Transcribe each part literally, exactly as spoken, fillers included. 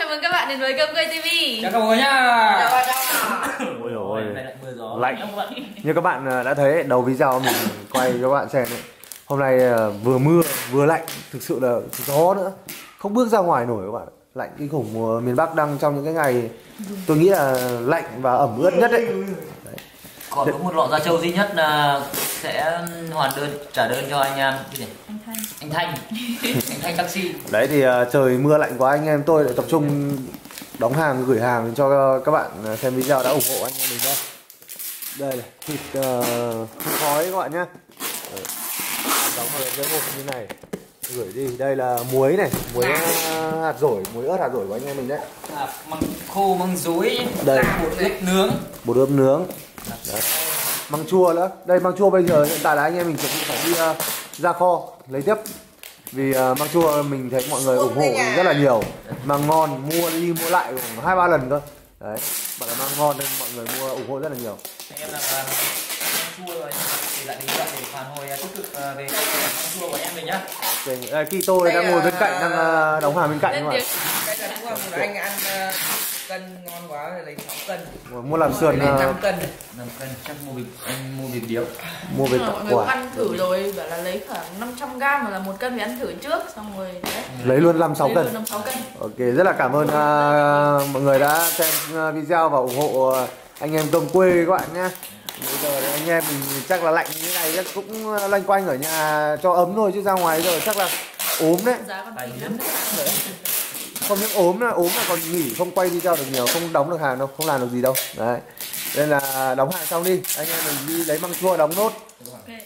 chào mừng các bạn đến với Cơm Quê ti vi. Chào các bạn nhá. Chào bạn nhá. Ôi ôi, lạnh. Như các bạn đã thấy đầu video mình quay cho các bạn xem ấy. Hôm nay vừa mưa vừa lạnh, thực sự là gió nữa, không bước ra ngoài nổi các bạn. Lạnh kinh khủng. Mùa miền Bắc đang trong những cái ngày tôi nghĩ là lạnh và ẩm ướt nhất đấy. Đấy. Còn có một lọ da trâu duy nhất là sẽ hoàn đơn trả đơn cho anh cái gì? Anh Thanh. Anh Thanh. Anh Thanh taxi. Đấy thì uh, trời mưa lạnh quá, anh em tôi lại tập trung đóng hàng gửi hàng cho các bạn xem video đã ủng hộ anh em mình đây. Đây này, thịt uh, khói các bạn nhá. Đóng vào cái hộp như này gửi đi. Đây là muối này, muối uh, hạt dổi, muối ớt hạt dổi của anh em mình đấy. À, măng khô, măng rúi, đây bột ướp nướng, bột ướp nướng. Đấy. Măng chua nữa. Đây măng chua bây giờ hiện tại là anh em mình chuẩn bị phải đi uh, ra kho lấy tiếp. Vì uh, măng chua mình thấy mọi người ủng hộ rất là nhiều. Măng ngon, mua đi mua lại khoảng hai ba lần cơ. Đấy, bảo là măng ngon nên mọi người mua ủng hộ rất là nhiều. Anh em là măng chua rồi thì lại đến đoạn để phản hồi tích cực về măng chua của anh em mình nhá. Ok, đây, khi tôi đang ngồi bên cạnh, đang uh, đóng hàng bên cạnh các bạn. Cái này cũng là một anh ăn uh, cân ngon quá rồi lấy sáu cân. Mua làm sườn năm uh, cân. năm cân chắc mua vịt, anh mua vịt điếu. Mua về Mọi tặng người cũng quà. ăn thử rồi, bảo là lấy khoảng năm trăm gram hoặc là một cân thì ăn thử trước, xong rồi đấy. Lấy luôn năm sáu Lấy cân. luôn năm sáu cân. Ok, rất là cảm ơn uh, mọi người đã xem video và ủng hộ uh, anh em Cơm Quê các bạn nhé. Bây giờ thì anh em mình chắc là lạnh như thế này chắc cũng loanh quanh ở nhà cho ấm thôi, chứ ra ngoài giờ chắc là ốm đấy. Giá còn tí lắm đấy. Không những ốm là ốm là còn nghỉ không quay video được nhiều, không đóng được hàng đâu, không làm được gì đâu. Đấy. Nên là đóng hàng xong đi, anh em mình đi lấy măng chua đóng nốt. Okay.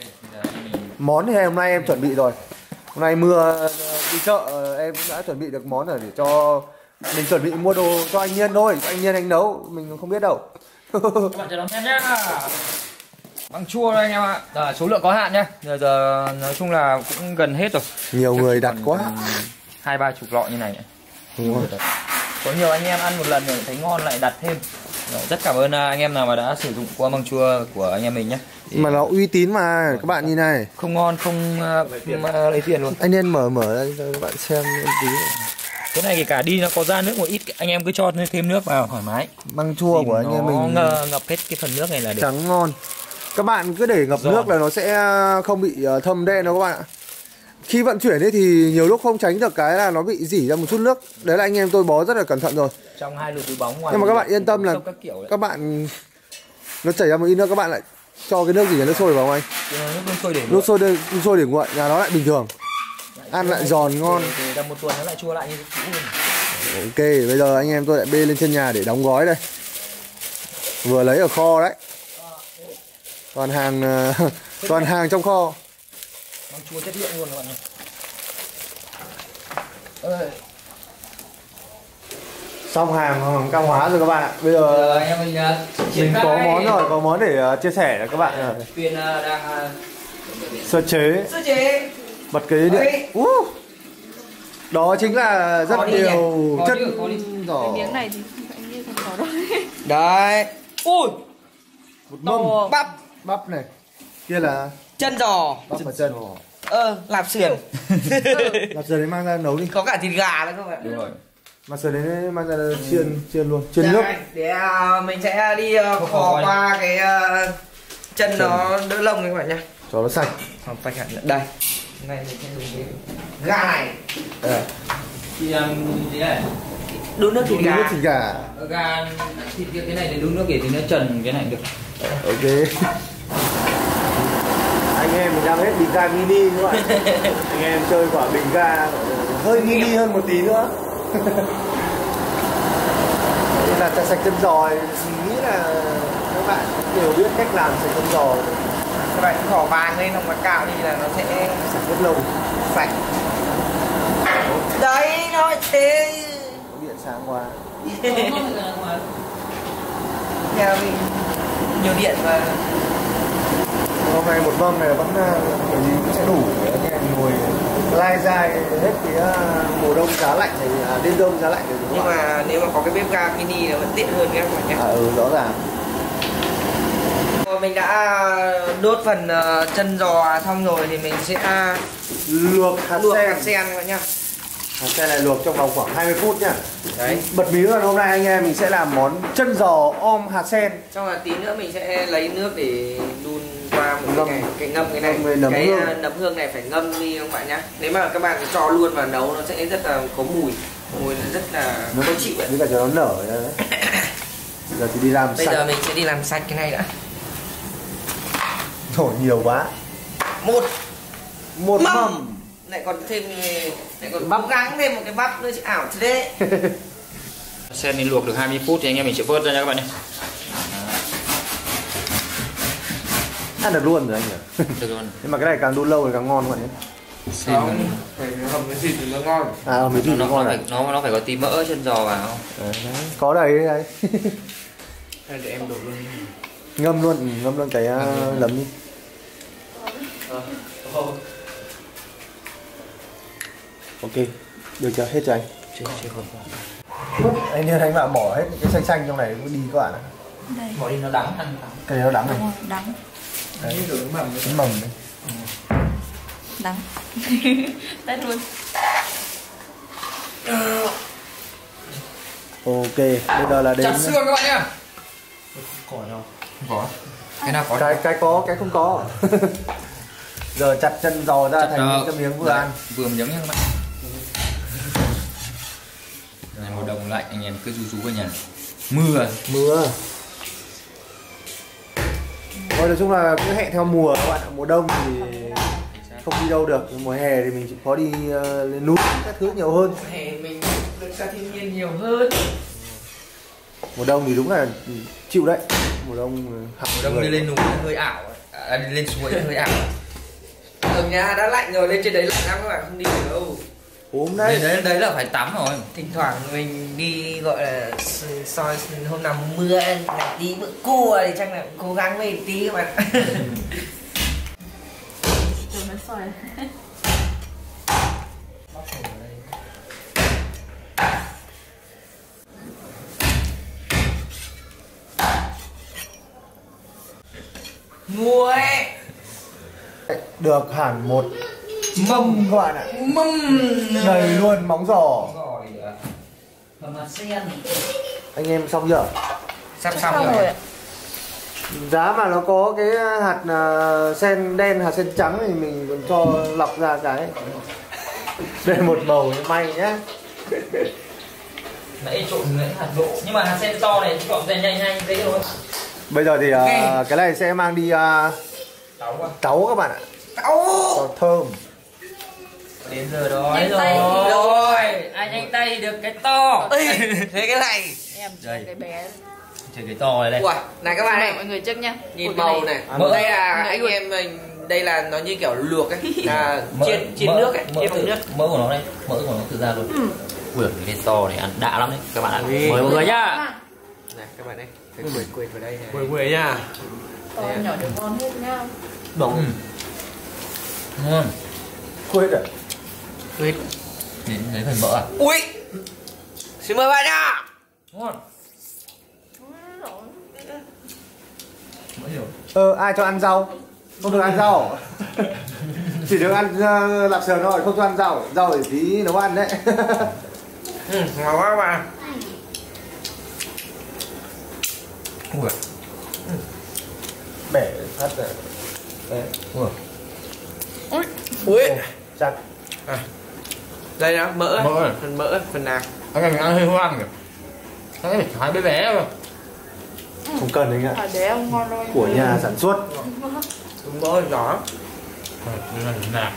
Món thì hôm nay em chuẩn bị rồi. Hôm nay mưa đi chợ em cũng đã chuẩn bị được món rồi để cho mình chuẩn bị mua đồ cho anh Nhiên thôi, anh Nhiên anh nấu mình không biết đâu. Các bạn chờ đón xem nhá. Măng chua đây anh em ạ. À, số lượng có hạn nhá. Giờ giờ nói chung là cũng gần hết rồi. Nhiều chắc người đặt quá. Hai ba chục lọ như này. Đúng rồi. Có nhiều anh em ăn một lần rồi thấy ngon lại đặt thêm. Rất cảm ơn anh em nào mà đã sử dụng qua măng chua của anh em mình nhé. Mà nó uy tín mà các bạn nhìn này. Không ngon không uh, lấy tiền luôn. Anh nên mở mở đây cho các bạn xem tí. Cái này kể cả đi nó có ra nước một ít anh em cứ cho thêm nước vào thoải mái. Măng chua của anh em mình ngờ, ngập hết cái phần nước này là được. trắng ngon. Các bạn cứ để ngập Giòn. nước là nó sẽ không bị thâm đen đâu các bạn ạ. Khi vận chuyển ấy thì nhiều lúc không tránh được cái là nó bị rỉ ra một chút nước. Đấy là anh em tôi bó rất là cẩn thận rồi. Trong hai lượt túi bóng ngoài. Nhưng mà các bạn yên tâm là các, kiểu các bạn nó chảy ra một ít nước các bạn lại cho cái nước gì nước sôi vào không anh? Nước, nước sôi để Nước sôi để, nước sôi để nguội là nó lại bình thường. Ăn lại giòn ngon. Thì tầm một tuần nó lại chua lại như cũ luôn. Ok, bây giờ anh em tôi lại bê lên trên nhà để đóng gói đây. Vừa lấy ở kho đấy. Toàn hàng toàn hàng trong kho. Măng chua chất lượng luôn các bạn ơi. Xong hàng hàng cao hóa rồi các bạn ạ. Bây giờ Giờ anh em mình mình có món rồi, có món để chia sẻ với các bạn rồi. Tuyền đang Sơ chế. Sơ chế. Bật cái điện. Uh. Đó chính là rất nhiều chất giò. Cái miếng này thì anh như không có đâu. Đấy. Ui. Một mâm Bắp. bắp này. Kia là Chân giò. bắp và chân. Ờ, lạp sườn. Lạp sườn đấy mang ra nấu đi. Có cả thịt gà nữa các bạn. đúng rồi. Lạp sườn đấy mang ra chiên chiên luôn, chiên nước. Để uh, mình sẽ đi uh, khò qua cái uh, chân nó đỡ lông các bạn nhá. Cho nó sạch. Không phải hẳn nữa. Đây. Này mình sẽ dùng cái gà này. Đây. Thì um, thế này. Đun nước thịt Nước gà. thịt gà. Gà thịt cái này để đun nước để thì nó trần cái này được. Ok. Anh em mình đang hết bình ga mini các bạn. Anh em chơi quả bình ga hơi mini hơn một tí nữa. Đây là sạch chân giò, mình nghĩ là các bạn đều biết cách làm sạch chân giò. Các bạn khỏ vàng lên không mà cạo đi là nó sẽ Sạch rất lâu. sạch. Đấy nó thế. Điện sáng quá. Nhà mình nhiều điện mà. Hôm nay một mâm này vẫn kiểu gì cũng sẽ đủ để anh em ngồi lai dai hết cái mùa đông giá lạnh này, à, đêm đông giá lạnh này. Nhưng mà nếu mà có cái bếp ga mini nó vẫn tiện hơn các bạn nhé. À, ừ, rõ ràng. Mình đã đốt phần uh, chân giò xong rồi thì mình sẽ luộc hạt luộc sen. hạt sen các bạn nhá. Hạt sen này luộc trong vòng khoảng hai mươi phút nhá. Đấy. Bật mí luôn, hôm nay anh em mình sẽ làm món chân giò om hạt sen. Xong là tí nữa mình sẽ lấy nước để đun qua một Ngâm. cái này, cái ngâm cái này. Ngâm với nấm cái hương. à, nấm hương này phải ngâm đi các bạn nhá. Nếu mà các bạn cho luôn vào nấu nó sẽ rất là có mùi, mùi nó rất là Nó khó chịu ấy. với cả cho nó nở đấy. Giờ thì đi làm Bây sạch. giờ mình sẽ đi làm sạch cái này đã. Thổi nhiều quá. Một Một mâm. mâm. Lại còn thêm lại còn bắp gắng thêm một cái bắp nữa chứ ảo chứ đấy. Sen nên luộc được hai mươi phút thì anh em mình sẽ vớt ra nha các bạn nhé. Ăn được luôn rồi anh nhỉ? Được luôn. Nhưng mà cái này càng đun lâu thì càng ngon các bạn nhé. Không, phải hầm cái thịt thì nó ngon. À, mấy nó, thịt nó, ngon nó, này. phải, nó nó phải có tí mỡ chân giò vào. Đấy, đấy. Có đầy đấy. Hay để em đổ luôn. Ngâm luôn, ừ, ngâm luôn cái uh, nấm đi. Ok, được chưa? Hết chưa anh? Chưa, chưa không. Anh nên anh bảo bỏ hết cái xanh xanh trong này nó đi các bạn ạ. Đây. Bỏ đi nó đắng ăn. Cái này nó đắng này. Đúng rồi, đắng. Đấy. Như kiểu cái mầm Cái mầm đấy. Đắng. Tết luôn. Ok, bây giờ là đến chặt xương các bạn nhá. cỏ đâu? Không có. Cái nào có Cái cái có, cái không có. Giờ chặt chân giò ra Chặt, thành những uh, cái miếng vừa đấy, ăn. vừa miếng nha các bạn. Này mùa đông lạnh anh em cứ rú rú vào nhà. Mưa. Mưa. Thôi nói chung là cứ hẹn theo mùa các bạn ạ. Mùa đông thì không đi đâu được, mùa hè thì mình chỉ có đi uh, lên núi các thứ nhiều hơn. Hè mình được ra thiên nhiên nhiều hơn. Mùa đông thì đúng là chịu đấy. Mùa đông hẳn Mùa đông người. đi lên núi hơi ảo. À, đi lên suối hơi ảo. Ở nhà đã lạnh rồi, lên trên đấy lạnh lắm các bạn không đi được đâu. Ốm Đấy, đấy. đấy đấy là phải tắm rồi. Thỉnh thoảng mình đi gọi là soi hôm nào mưa lại tí bữa cua thì chắc là cố gắng lên tí các bạn. Rồi mới xoài. Muối. Được hẳn một mâm các bạn ạ. Mâm Đầy luôn móng giò. Rồi nữa. Hầm hạt sen. Anh em xong chưa? sắp Xong xong rồi rồi. ạ. Giá mà nó có cái hạt uh, sen đen, hạt sen trắng thì mình còn cho lọc ra cái. Đây một bầu may nhá. Nãy trộn lấy hạt độ. Nhưng mà hạt sen to này chọn ra nhanh nhanh dễ thôi. Bây giờ thì uh, Ok. cái này sẽ mang đi uh, Táo quá. tấu các bạn ạ. Tao. Cho thơm. Đến giờ đói Nhanh tay. rồi. Rồi. Ai nhanh tay được cái to. Ê, thế cái này. Em chỉ Đây. cái bé. Chơi cái to này đây. Ui, này các bạn Mời này, mọi người trước nhá. nhìn Ui, cái màu này. Mỡ. Đây là Mỡ anh luôn. em mình, đây là nó như kiểu luộc ấy, là Mỡ- chiên chiên mỡ- nước ấy, mỡ chiên từ- bằng nước. Mỡ của nó đây, mỡ của nó từ ra luôn. Ừ. Ui, cái to này ăn đã lắm đấy các bạn ạ. Ui. Mời mọi người nhá. À, Này các bạn đây, cái quệt quệt vào đây này. Quỳ quỳ nha. to nhỏ đều ngon hết nhá. Đúng. Ừ. Ngon. Quên à? Quệt. Đến lấy phần mỡ à? Ui, xin mời bạn nha. Ngon. Mỡ nhiều. Ờ, ai cho ăn rau? Không được ăn rau. Chỉ được ăn uh, lạp sườn thôi, không cho ăn rau. Rau để tí nấu ăn đấy. Ừ, ngon quá các bạn. Ui. Bẻ phát rồi. Đấy. Ui. Ui. Ui, Chặt. đây đó, mỡ, Mỡ này. phần mỡ, phần nào. Anh này mình ăn hơi hoang nhỉ? Cái này thái bé bé rồi. Không cần anh ạ. À, để ông ngon thôi. Của nhà sản xuất. Mỡ nhỏ. Nào.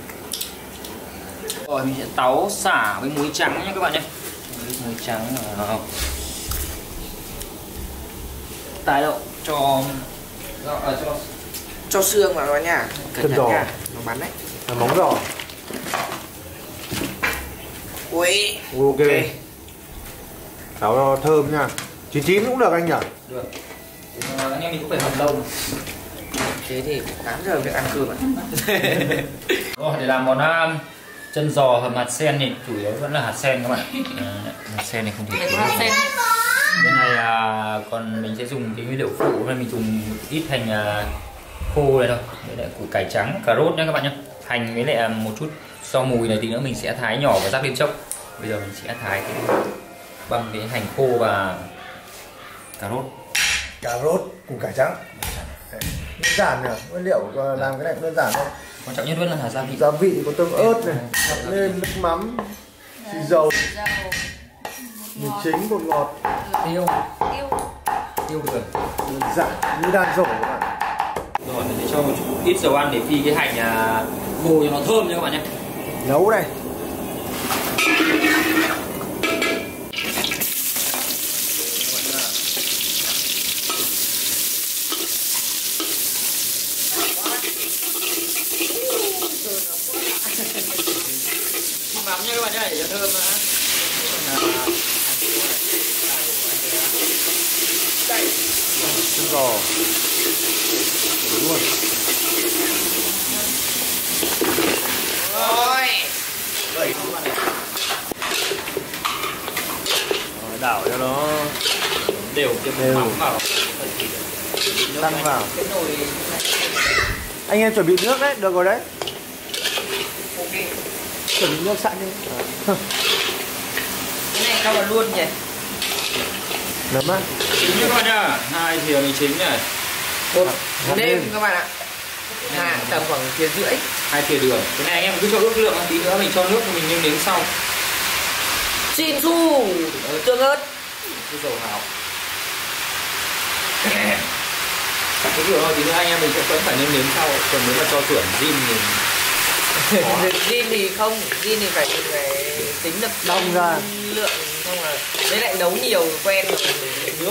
Rồi mình sẽ táo xả với muối trắng nha các bạn nhé. Muối trắng vào. Tái độ cho cho, à, cho Cho xương vào các bạn nha. Cẩn Chân thận giò. nha, nó bắn đấy. Là móng giò. Ui, Ok. Cháo nó thơm nha. chín chín cũng được anh nhỉ? được. À, anh em mình cũng phải hầm lâu. thế thì tám giờ việc ăn cơm ạ. Rồi để làm món uh, chân giò hầm hạt sen thì chủ yếu vẫn là hạt sen các bạn ạ. À, hạt sen này không thể thiếu. Hạt sen. Bên này à, còn mình sẽ dùng cái nguyên liệu phụ nên mình dùng ít hành à, khô này thôi. Đây là củ cải trắng, cà rốt nha các bạn nhé. Hành với lại à, một chút do mùi này tí nữa mình sẽ thái nhỏ và rắc lên chốc. Bây giờ mình sẽ thái cái bằng cái hành khô và cà rốt. Cà rốt, củ cải trắng. Đơn giản nhỉ, nguyên liệu làm cái này cũng đơn giản thôi. Quan trọng nhất vẫn là gia vị. Gia vị có tương ớt này, hạt nêm, nước mắm, xì dầu, mì chính, bột ngọt, Tiêu. Tiêu. Tiêu được. đơn giản như đan rổ các bạn. Rồi mình sẽ cho một chút ít dầu ăn để phi cái hành à, khô cho nó thơm nha các bạn nhé. Nấu này. Mắm nha các bạn nhé, để cho thơm đã. Đây. Xương giò. Đúng luôn. Rồi. Vậy các bạn này. Rồi, đảo cho nó Đều cho đều. mắm vào. Tăng vào. Cái nồi Anh em chuẩn bị nước đấy, được rồi đấy. Ok. Chuẩn bị nước sẵn đi. À. Cái này cho vào luôn nhỉ. Nấm á. chính nha các bạn nhá. Hai thìa mì chính này. Bột hạt nêm nêm. các bạn ạ. À, tầm khoảng thìa rưỡi. Hai thìa đường. Cái này anh em cứ cho ước lượng, tí nữa mình cho nước mình nêm nếm sau. Xin su tương ớt. Cái dầu hào. Cái kiểu thôi, tí nữa anh em mình sẽ vẫn phải nêm nếm sau. Còn nếu mà cho chuẩn zin thì Zin thì không, zin thì phải phải tính được Đông ra. lượng, không là với lại nấu nhiều quen rồi. nước.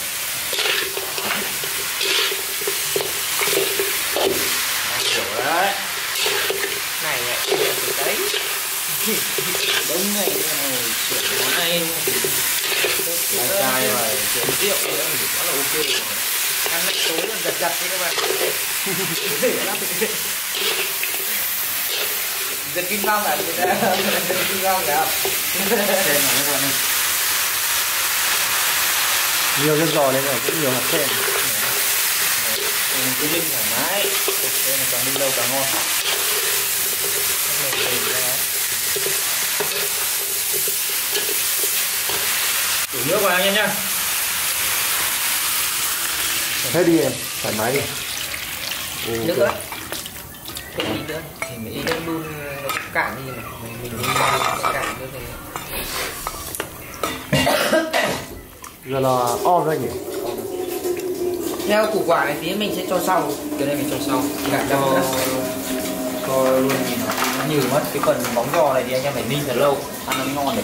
Hiểu đấy. Này này, từ đấy. Đông này này chuyển món này dài dài và chuyển rượu nữa thì quá là ok. Ăn lại tối còn giật giật đấy các bạn. Giật kim long là người ta giật kim long phải không? Xem nào các bạn ơi. Nhiều chân giò nên là cũng nhiều hạt sen. Mình cứ ninh thoải mái. Đây là càng ninh lâu càng ngon. Đổ nước vào anh em nhá. Hết đi em, thoải mái đi. Nước ớt. Thêm tí nữa. Thì mình đi đun nó cạn đi này. Mình mình đun nó cạn như thế. Giờ là om thôi nhỉ? Theo củ quả này tí mình sẽ cho sau. Cái này mình cho sau. Cạn Cho cho cho luôn thì nó nhừ mất. Cái phần móng giò này thì anh em phải ninh thật lâu, ăn nó mới ngon được.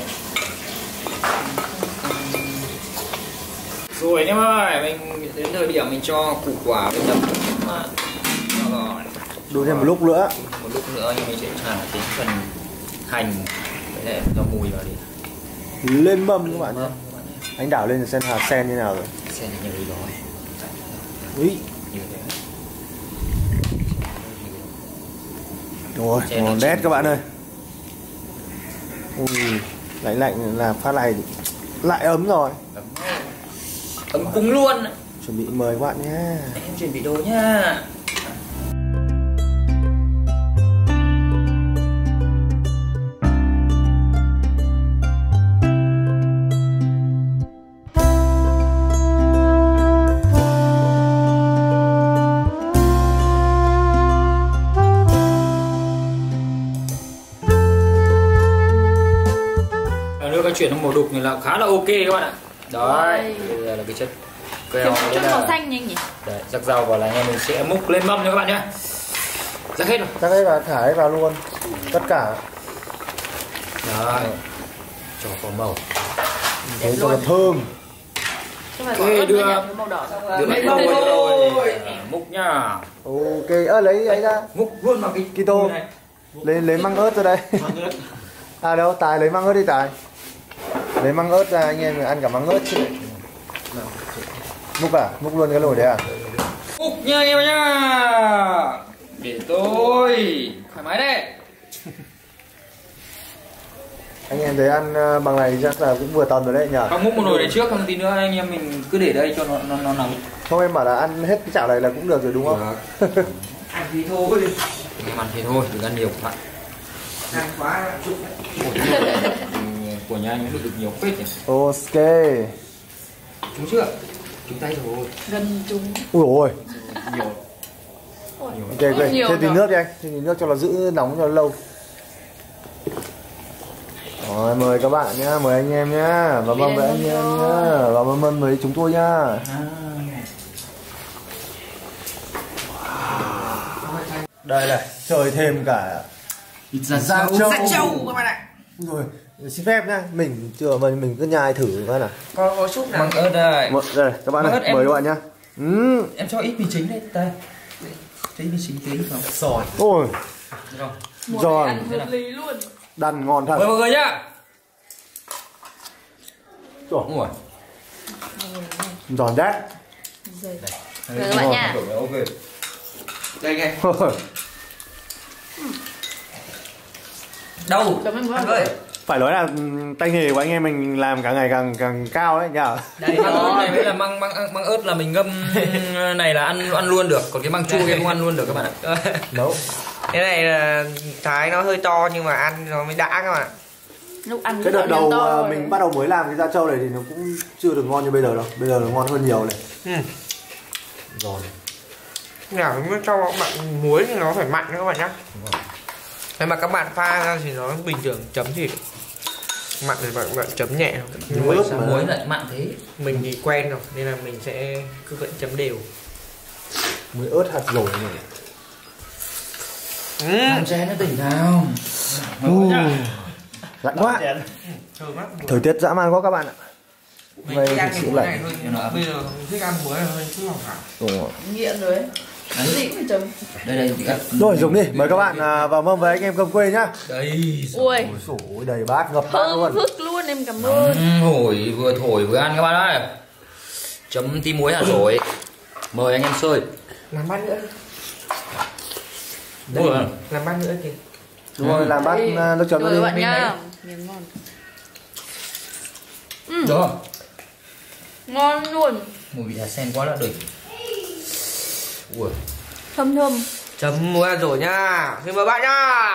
Rồi anh em ơi, mình đến thời điểm mình cho củ quả với nấm rồi. Đun thêm một lúc nữa. Một lúc nữa thì mình sẽ trả đến phần hành với lại cho mùi vào đi. Lên mâm các bạn nhé. Anh đảo lên xem hạt sen như nào rồi. Xem thì nhiều rồi. Úi. Nhiều đấy. Rồi, ngon đét các bạn ơi. Ui, lạnh lạnh là phát này lại ấm rồi. Ấm, ấm cúng luôn. Chuẩn bị mời các bạn nhé. Em chuẩn bị đồ nhá. Cái chuyển sang màu đục này là khá là ok các bạn ạ. Đấy, đây là cái chất keo Chút đấy là màu xanh nhanh nhỉ? đấy, rắc rau vào là anh em mình sẽ múc lên mâm nha các bạn nhé. Rắc hết rồi. Rắc hết vào, thả hết vào luôn. Tất cả. Đấy. Cho có màu. Thế cho nó thơm. Ok, đưa màu đỏ. đưa lại màu rồi. Múc nhá. Ok, ơ lấy ấy ra. Múc luôn vào cái Kito. Lấy lấy măng ớt ra đây. À đâu, Tài lấy măng ớt đi Tài. Lấy măng ớt ra, anh em mình ăn cả măng ớt chứ. Múc à? Múc luôn cái nồi đấy à? Múc nha anh em nhá. Để tôi thoải mái đây. Anh em thấy ăn bằng này chắc là cũng vừa tầm rồi đấy nhỉ? Không, múc một nồi này trước, không tí nữa anh em mình cứ để đây cho nó nó nó nóng. Không, em bảo là ăn hết cái chảo này là cũng được rồi đúng không? Ăn thì thôi. Em ăn thì thôi, đừng ăn nhiều các bạn. ăn quá chút Của nhà anh cũng được nhiều phết nhỉ. Ok. chúng chưa chúng tay rồi Gần chúng. Ui ôi. Nhiều. Ok, ok. nhiều Thêm tí rồi. nước đi anh. Thêm tí nước cho nó giữ nóng cho nó lâu. Rồi, mời các bạn nhá, mời anh em nhá. Và mời với anh em nhá. Và mời mời với chúng tôi nhá. Đây này, chơi thêm cả Dạ da dạ trâu. trâu các bạn ạ. Rồi, xin phép nhá. Mình chưa mà mình cứ nhai thử coi nào. có có súp nào Măng ớt đây. Một, đây các bạn Măng này, ớt em- mời các bạn nhá. Ừ. Em cho ít mì chính đây đây. Cho ít mì chính tí không? sỏi Ôi, Rồi. Mùa giòn. này ăn hợp lý luôn. đàn ngon thật. Mời mọi người nhá. Ôi, Ui. giòn đấy. Rồi. Đây. Mời các bạn nha. Ok. đây nghe Đâu? Chấm em muốn ăn ăn ơi Phải nói là ừm, tay nghề của anh em mình làm càng ngày càng càng cao đấy nhá. Đây măng ớt này với là măng măng măng ớt là mình ngâm này là ăn ăn luôn được, còn cái măng chua kia không ăn luôn được các bạn ạ. Nấu. cái này là thái nó hơi to nhưng mà ăn nó mới đã các bạn ạ. lúc ăn Cái đợt tạo đầu nhân to à, rồi. mình bắt đầu mới làm cái da trâu này thì nó cũng chưa được ngon như bây giờ đâu. Bây giờ nó ngon hơn nhiều này. Ừ. Rồi. Nào nó cho bạn muối thì nó phải mặn nữa các bạn nhá. Nếu mà các bạn pha ra thì nó bình thường chấm thì mặn thì bạn bạn chấm nhẹ thôi. Nhưng mà Muối sao mà. Muối lại mặn thế. mình thì quen rồi nên là mình sẽ cứ vẫn chấm đều. Muối ớt hạt dổi này. Ừ. Làm chén nó tỉnh nào. Lạnh quá. Thơm lắm. Thời tiết dã man quá các bạn ạ. Mình Vậy thích ăn thực cái sự muối lạnh. này hơn. Bây giờ mình thích ăn muối là hơi chút lòng hảo. Ồ. Nghiện rồi ấy. Cái gì cũng phải chấm. Đây đây thì các Rồi dùng đi, mời các bạn à, vào mâm với anh em cơm quê nhá. đây. Ui, Ôi đầy bát ngập bát thơm luôn. phức luôn, em cảm ơn. Ừ, Hổi vừa thổi vừa ăn các bạn ơi. Chấm tí muối hạt dổi. Mời anh em sơi. Làm bát nữa. Ui. Làm bát nữa kìa. Đúng rồi, làm bát Đây, à, nước chấm mời đi. bạn Bên nha. Miếng ngon. Ừ, Được không? ngon luôn. Mùi vị hạt sen quá là đỉnh. Ui. Thơm thơm. Chấm muối rồi nhá. Xin mời bạn nhá.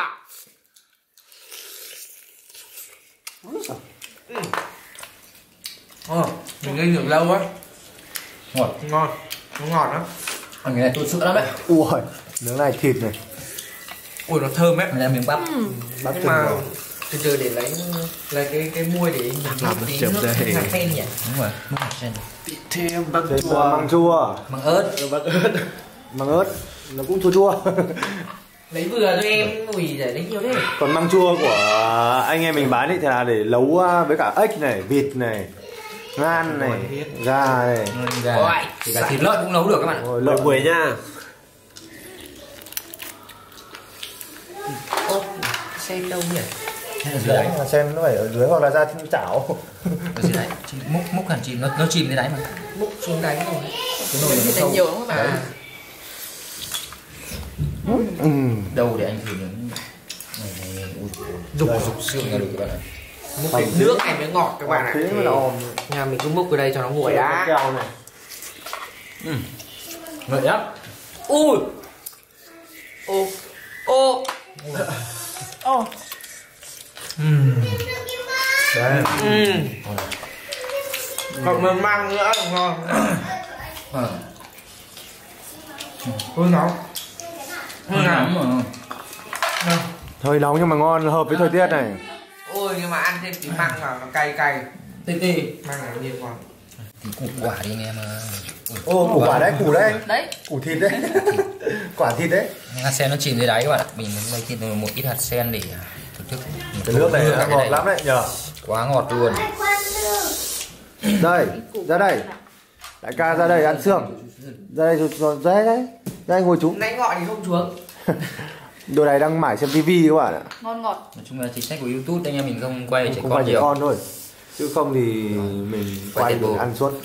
Ừ. Ồ, mình lên được lâu á. Ngọt. Ngon. Nó ngọt lắm. Ăn cái này tôi sữa lắm đấy. Ui, nướng này thịt này. Ui nó thơm ấy. Này là miếng bắp. Bắp Nhưng chân mà bò. từ từ để lấy lấy cái cái muôi để mình Làm tí chấm nước đây. hạt sen nhỉ. Đúng rồi, nước hạt sen. Thêm bắp Đây là măng chua. Măng ớt. Măng ớt nó cũng chua chua. lấy vừa cho em ui để lấy nhiều thế. Còn măng chua của anh em mình bán ấy thì là để nấu à, với cả ếch này, vịt này, ngan này, gà này. Gà. Ôi, Thì cả thịt lợn cũng nấu được các bạn ạ. Rồi lợn quế nha. Ô, sen đâu nhỉ? Hay là dưới đáy. Đấy, xem nó phải ở dưới hoặc là ra chảo. Ở dưới đáy. Chìm- Múc múc hẳn chìm nó nó chìm dưới đáy mà. Múc xuống đáy rồi. Cái nồi Thịt nó này sâu. nhiều lắm các bạn. À, Ừ. Đâu để anh thử những này này ui dục Đây. dục xương ra được các bạn ạ. múc cái nước này mới ngọt các bạn ạ. Thế mới là ồm. Nhà mình cứ múc ở đây cho nó nguội đã. Keo này. Ngợi lắm. Ui. Ô. Ô. Ồ, Đây. Ừ. Còn mình mang nữa ngon. Ờ. Hơi nóng. Hơi Hơi nóng. nóng mà. Hơi nóng nhưng mà ngon, hợp với thời tiết này. Ôi nhưng mà ăn thêm tí măng vào nó cay cay. Tê tê. Măng này nhiều ngon. Tí củ quả đi anh em ơi. Ui, Ô, củ quả đấy, củ đấy. đấy. Củ thịt đấy. Quả thịt đấy. hạt sen nó chìm dưới đáy các bạn ạ. Mình muốn lấy thêm một ít hạt sen để thưởng thức. Cái nước này Cái nó ngọt lắm đấy nhờ. Quá ngọt luôn. Đây, ra đây. Đại ca ra đây ăn xương. Ra đây rồi, rồi ra đây đấy. Ra đây ngồi chú. Nãy gọi thì không xuống. Đồ này đang mải xem tivi các bạn ạ. Ngon ngọt. Nói chung là chính sách của YouTube anh em mình không quay trẻ Không con phải trẻ nhiều. con thôi. Chứ không thì mình Quay quay tiết để mục. ăn suốt.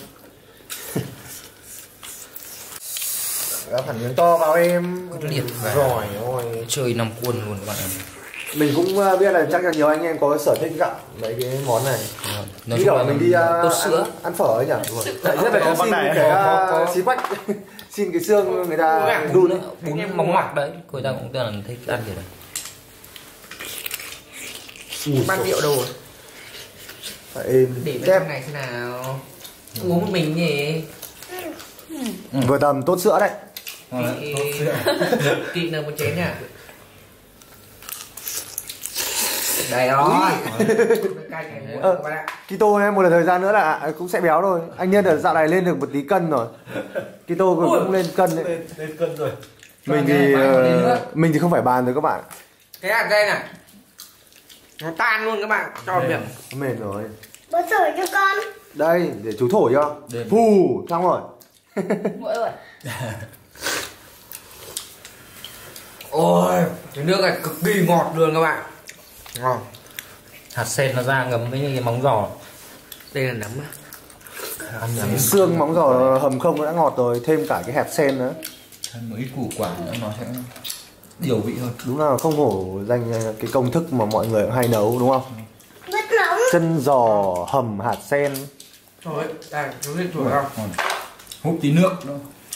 Gắp hẳn miếng to vào em. Liệt vào. Rồi ôi. Chơi năm quân luôn các bạn ạ. Mình cũng uh, biết là chắc là nhiều anh em có sở thích gặm mấy cái món này. Nói Như chung kiểu là mình đi uh, tốt sữa. ăn, ăn phở ấy nhỉ? Tại nhất phải có xin cái uh, xí quách. Xin cái xương người ta Bún đun. bún móng mặt đấy, người ta cũng toàn là thích ăn kiểu này. Ban rượu đâu rồi? Phải êm. Để bên trong này xem nào. Uống một mình nhỉ? Vừa tầm tốt sữa đấy. Kỵ là một chén nha. Đây đó. Ờ, Kito này một thời gian nữa là cũng sẽ béo rồi. Anh Nhân ở dạo này lên được một tí cân rồi. Kito cũng, cũng lên cân đấy. Lên, lên cân rồi. Mình thì uh, mình thì không phải bàn rồi các bạn. Cái hạt đây này. Nó tan luôn các bạn. Cho vào miệng. Mệt rồi. Bố thổi cho con. Đây để chú thổi cho. Phù xong rồi. Mỗi rồi. Ôi, cái nước này cực kỳ ngọt luôn các bạn. Ngon. Hạt sen nó ra ngấm với cái móng giò. Đây là nấm á. Xương móng giò hầm không nó đã ngọt rồi, thêm cả cái hạt sen nữa. Một ít củ quả nữa nó sẽ điều vị hơn. Đúng là không hổ danh cái công thức mà mọi người hay nấu đúng không? Mất nóng. Chân giò hầm hạt sen. Trời ơi, đây, chú thích thổi không? Hút tí nước nữa.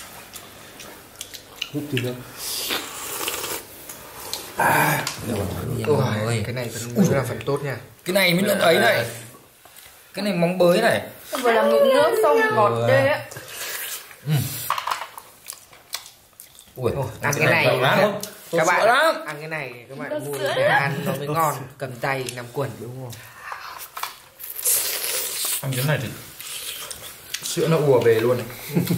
Hút tí nước. À, ôi, cái này vẫn là phần tốt nha. Cái này mới là ấy này. Cái này móng bới này. Vừa làm ngụm nước xong ngọt đê á. Ui, ăn cái này lắm. Các bạn lắm. ăn cái này các bạn mua để ăn nó mới ngon, cầm tay nằm quần đúng không? Ăn cái này thì sữa nó ùa về luôn này.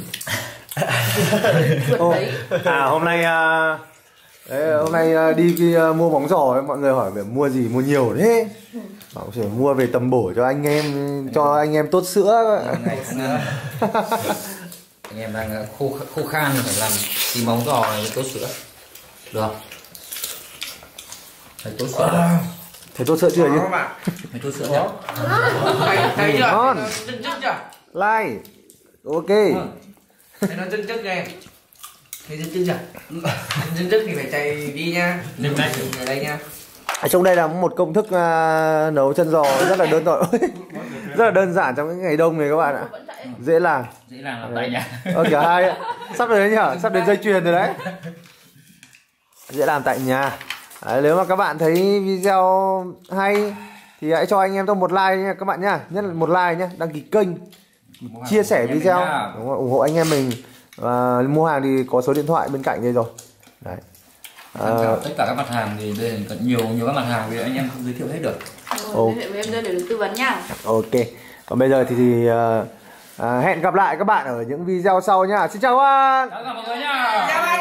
Ô, à hôm nay à, đấy, hôm nay à, đi cái, à, mua móng giò ấy, mọi người hỏi phải mua gì mua nhiều thế. Bảo phải mua về tầm bổ cho anh em, cho anh em tốt sữa. Ngày không ăn. Anh em đang khô khô khan phải làm tí móng giò này tốt sữa. Được không? Thấy tốt sữa. Thấy tốt sữa chưa nhỉ? Thấy tốt sữa nhá. Thấy, thấy chưa? Ngon. Nó chân chất chưa? Like. Ok. Thấy nó chân chất cho em. Thấy chân chất chưa? Chân chất thì phải chạy đi nha. Đừng này. Ở đây nha. Ở trong đây là một công thức uh, nấu chân giò rất là đơn giản. Rất là đơn giản trong những ngày đông này các bạn ạ. Dễ làm. Dễ làm làm tay nhà. Ờ cả hai sắp đến nhỉ, sắp đến dây chuyền rồi đấy. Dễ làm tại nhà. Đấy, nếu mà các bạn thấy video hay thì hãy cho anh em tôi một like nha các bạn nhá, nhất là một like nhá, đăng ký kênh, chia sẻ video, đúng rồi, ủng hộ anh em mình. Và mua hàng thì có số điện thoại bên cạnh đây rồi. Đấy. À, tất cả các mặt hàng thì đây là nhiều nhiều các mặt hàng thì anh em không giới thiệu hết được. Ồ, giới thiệu với em để được tư vấn nha. Ok. Còn bây giờ thì, thì uh, uh, hẹn gặp lại các bạn ở những video sau nha. Xin chào các bạn. Chào mọi người nha.